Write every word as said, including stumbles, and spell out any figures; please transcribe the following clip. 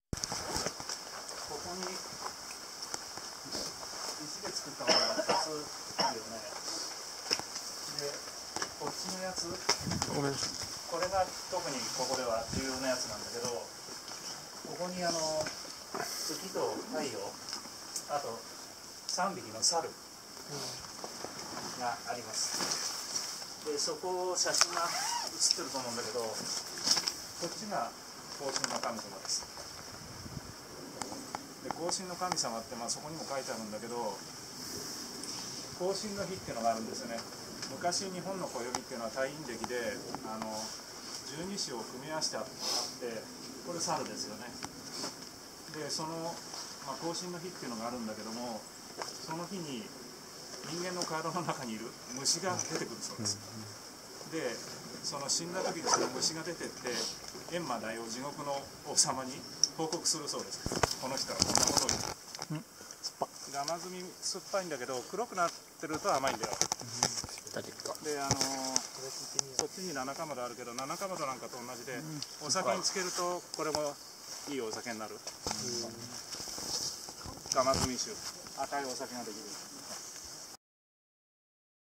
ここに石で作ったものがふたつあるよね。で、こっちのやつ、 ごめん。 これが特にここでは重要なやつなんだけど、ここにあの月と太陽、あとさんびきの猿があります。で、そこ写真が写ってると思うんだけど、こっちが後進の神様です。で、後進の神様って、まあ、そこにも書いてあるんだけど、後進の日っていうのがあるんですよね。昔日本の暦っていうのは太陰暦であの十二支を組み合わせてあって、これ猿ですよね。でその、まあ、後進の日っていうのがあるんだけども、その日に人間の体の中にいる虫が出てくるそうです。でその死んだ時にその虫が出てって閻魔大王、地獄の王様に報告するそうです。この人はこんなことを言う。甘酸み酸っぱいんだけど黒くなってると甘いんだよ。で、あのー、そっちに七かまどあるけど、七かまどなんかと同じで、お酒につけるとこれもいいお酒になる。甘酸み酒、赤いお酒ができる。